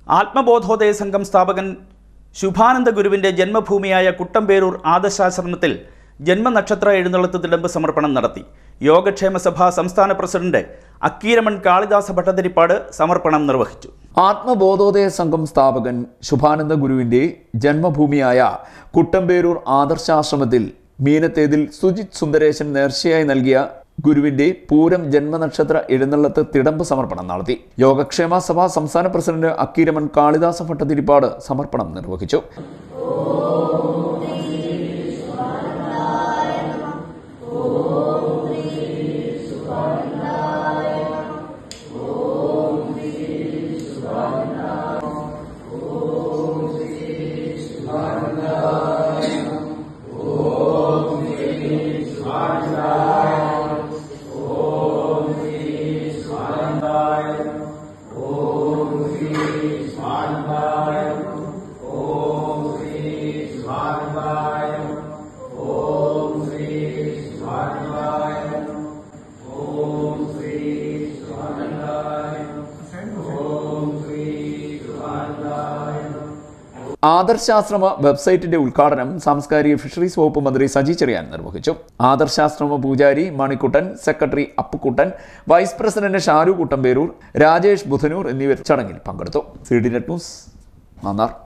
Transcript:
ആത്മബോധോദയ സംഘം സ്ഥാപകൻ ശുഭാനന്ദ ഗുരുവിൻ്റെ ജന്മഭൂമിയായ കുട്ടമ്പേരൂർ ആദർശാശ്രമത്തിൽ ജന്മനക്ഷത്ര എഴുന്നള്ളത്ത് തിടമ്പ് സമർപ്പണം നടത്തി. യോഗക്ഷേമ സഭ സംസ്ഥാന പ്രസിഡന്റ് അക്കീരമൺ കാളിദാസ ഭട്ടതിരിപ്പാട് സമർപ്പണം നിർവഹിച്ചു. ആത്മബോധോദയ സംഘം സ്ഥാപകൻ ശുഭാനന്ദ ഗുരുവിൻ്റെ ജന്മഭൂമിയായ കുട്ടമ്പേരൂർ ആദർശാശ്രമത്തിൽ മീനത്തേതിൽ സുജിത് സുന്ദരേശൻ നേർച്ചയായി നൽകിയ ഗുരുവിന്റെ പൂരം ജന്മനക്ഷത്ര എഴുന്നള്ളത്ത് തിടമ്പ് സമർപ്പണം നടത്തി. യോഗക്ഷേമ സഭ സംസ്ഥാന പ്രസിഡന്റ് അക്കീരമൺ കാളിദാസ ഭട്ടതിരിപ്പാട് സമർപ്പണം നിർവഹിച്ചു. ആദർശാശ്രമ വെബ്സൈറ്റിന്റെ ഉദ്ഘാടനം സാംസ്കാരിക ഫിഷറീസ് വകുപ്പ് മന്ത്രി സജി ചെറിയാൻ നിർവഹിച്ചു. ആദർശാശ്രമ പൂജാരി Manikuttan, secretary Appukuttan, vice president Sharu Kuttamperoor, Rajesh Budhanoor എന്നിവർ ചടങ്ങിൽ പങ്കെടുത്തു. CDNet news, Mannar.